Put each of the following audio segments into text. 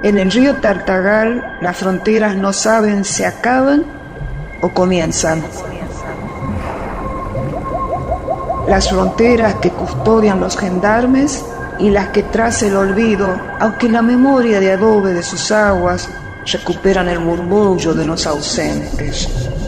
En el río Tartagal, las fronteras no saben si acaban o comienzan. Las fronteras que custodian los gendarmes y las que tras el olvido, aunque la memoria de adobe de sus aguas, recuperan el murmullo de los ausentes.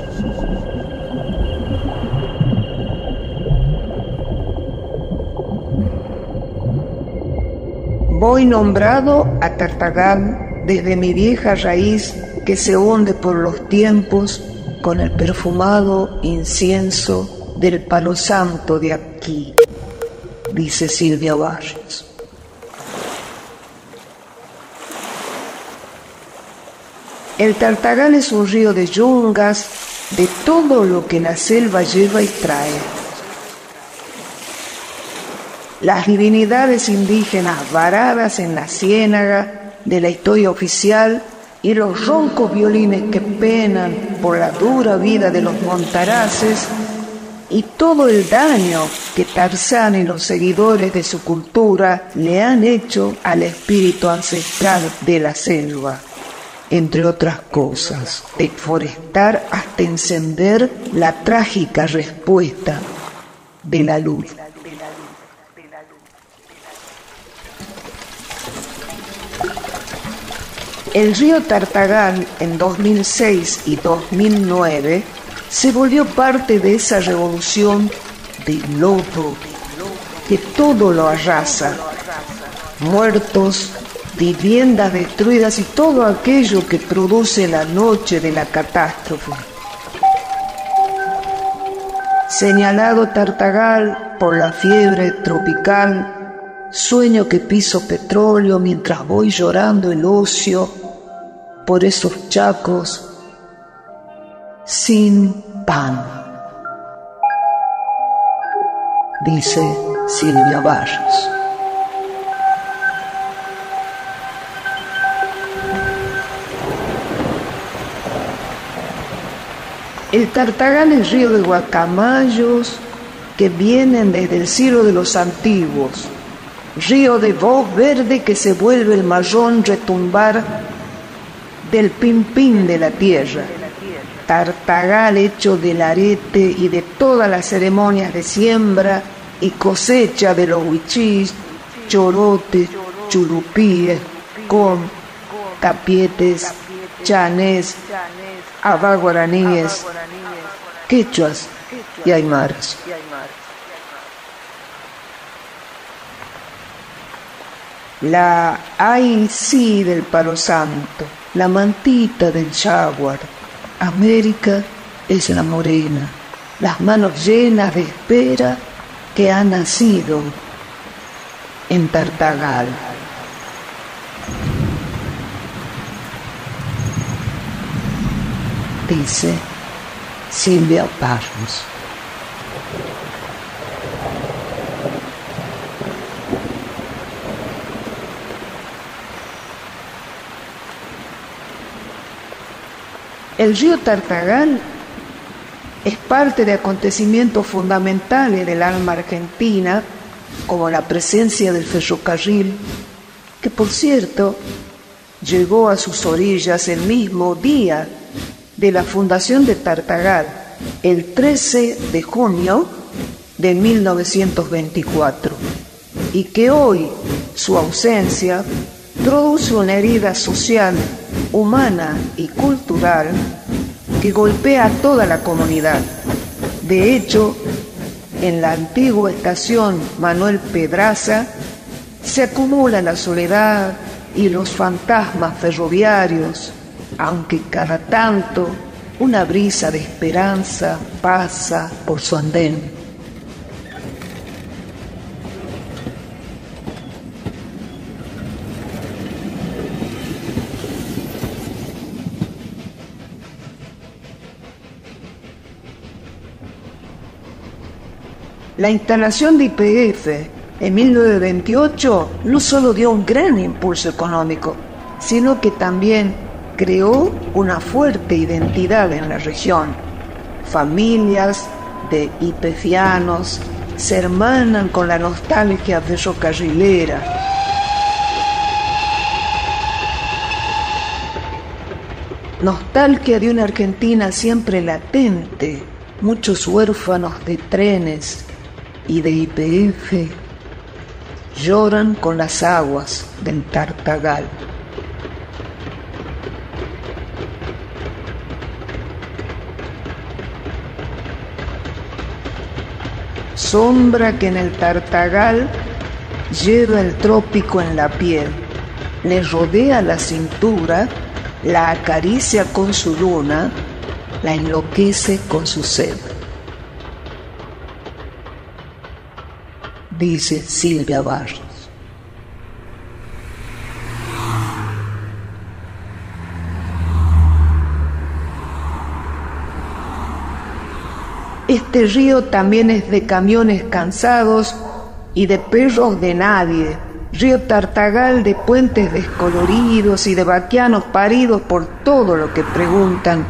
Voy nombrado a Tartagal desde mi vieja raíz que se hunde por los tiempos con el perfumado incienso del palo santo de aquí, dice Silvia Barrios. El Tartagal es un río de yungas, de todo lo que la selva lleva y trae. Las divinidades indígenas varadas en la ciénaga de la historia oficial y los roncos violines que penan por la dura vida de los montaraces y todo el daño que Tarzán y los seguidores de su cultura le han hecho al espíritu ancestral de la selva, entre otras cosas, deforestar hasta encender la trágica respuesta de la luz. El río Tartagal en 2006 y 2009 se volvió parte de esa revolución de lodo que todo lo arrasa. Muertos, viviendas destruidas y todo aquello que produce la noche de la catástrofe. Señalado Tartagal por la fiebre tropical, sueño que piso petróleo mientras voy llorando el ocio por esos chacos sin pan, dice Silvia Barrios. El Tartagal es río de guacamayos que vienen desde el siglo de los antiguos, río de voz verde que se vuelve el marrón retumbar del pimpín de la tierra, Tartagal hecho del arete y de todas las ceremonias de siembra y cosecha de los huichís, chorotes, churupíes, con tapietes, chanés, abaguaraníes, quechuas y aymaras. La sí del palo santo, la mantita del jaguar, América es la morena, las manos llenas de espera que ha nacido en Tartagal. Dice Silvia Barrios. El río Tartagal es parte de acontecimientos fundamentales del alma argentina, como la presencia del ferrocarril, que por cierto llegó a sus orillas el mismo día de la fundación de Tartagal, el 13 de junio de 1924, y que hoy su ausencia produce una herida social, humana y cultural que golpea a toda la comunidad. De hecho, en la antigua estación Manuel Pedraza se acumula la soledad y los fantasmas ferroviarios, aunque cada tanto una brisa de esperanza pasa por su andén. La instalación de YPF en 1928 no solo dio un gran impulso económico, sino que también creó una fuerte identidad en la región. Familias de YPFianos se hermanan con la nostalgia ferrocarrilera. Nostalgia de una Argentina siempre latente, muchos huérfanos de trenes y de YPF lloran con las aguas del Tartagal. Sombra que en el Tartagal lleva el trópico en la piel, le rodea la cintura, la acaricia con su luna, la enloquece con su sed. Dice Silvia Barros. Este río también es de camiones cansados y de perros de nadie, río Tartagal de puentes descoloridos y de vaquianos paridos por todo lo que preguntan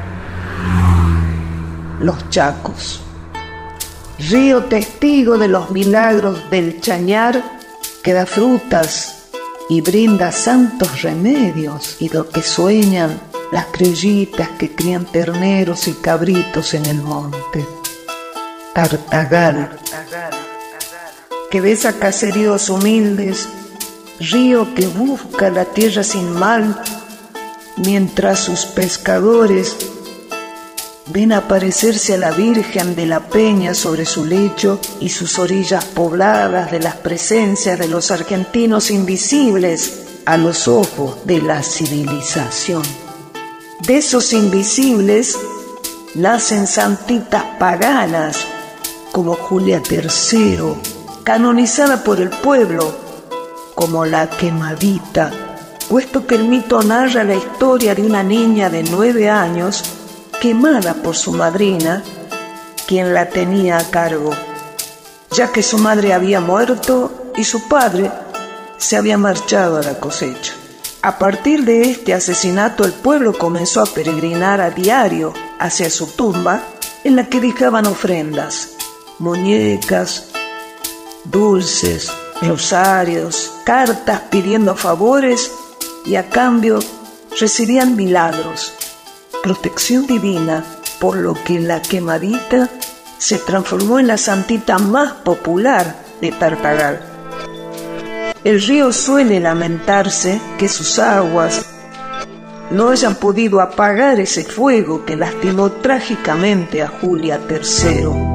los chacos. Río testigo de los milagros del chañar que da frutas y brinda santos remedios y lo que sueñan las criollitas que crían terneros y cabritos en el monte. Tartagal, que besa caseríos humildes, río que busca la tierra sin mal, mientras sus pescadores ven aparecerse a la Virgen de la Peña sobre su lecho y sus orillas pobladas de las presencias de los argentinos invisibles a los ojos de la civilización. De esos invisibles nacen santitas paganas como Julia III, canonizada por el pueblo como la Quemadita, puesto que el mito narra la historia de una niña de 9 años quemada por su madrina, quien la tenía a cargo, ya que su madre había muerto y su padre se había marchado a la cosecha. A partir de este asesinato, el pueblo comenzó a peregrinar a diario hacia su tumba, en la que dejaban ofrendas, muñecas, dulces, rosarios, cartas pidiendo favores y a cambio recibían milagros, protección divina, por lo que la Quemadita se transformó en la santita más popular de Tartagal. El río suele lamentarse que sus aguas no hayan podido apagar ese fuego que lastimó trágicamente a Julia III.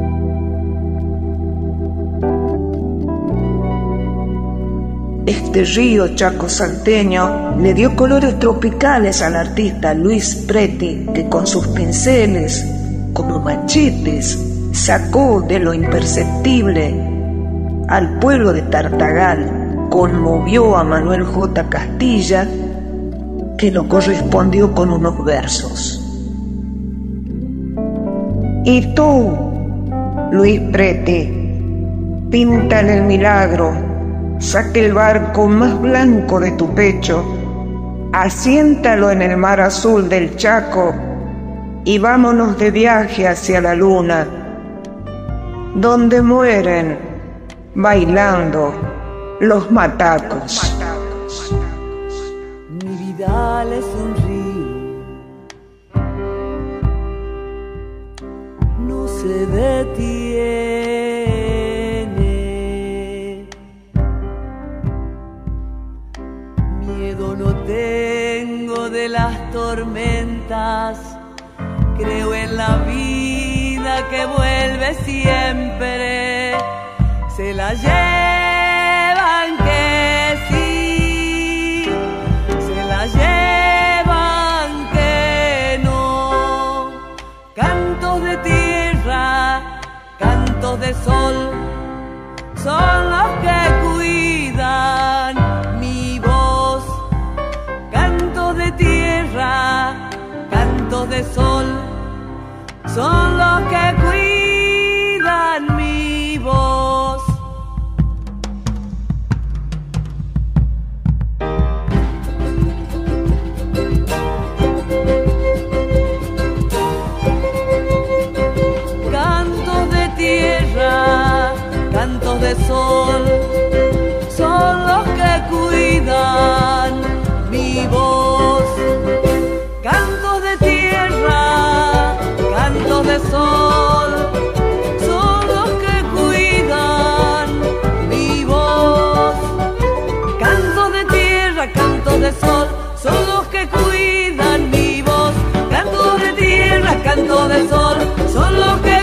Este río chaco salteño le dio colores tropicales al artista Luis Preti, que con sus pinceles, como machetes, sacó de lo imperceptible al pueblo de Tartagal, conmovió a Manuel J. Castilla, que lo correspondió con unos versos. Y tú, Luis Preti, píntale el milagro, saque el barco más blanco de tu pecho, asiéntalo en el mar azul del Chaco y vámonos de viaje hacia la luna, donde mueren bailando los matacos. Mi Vidal es un río, no se detiene. Miedo no tengo de las tormentas, creo en la vida que vuelve siempre. Se la llevan que sí, se la llevan que no. Cantos de tierra, cantos de sol, son los que cuidan mi voz. Cantos de tierra, cantos de sol, son los que cuidan mi voz. Cantos de sol, son los que cuidan mi voz. Cantos canto de sol, son los que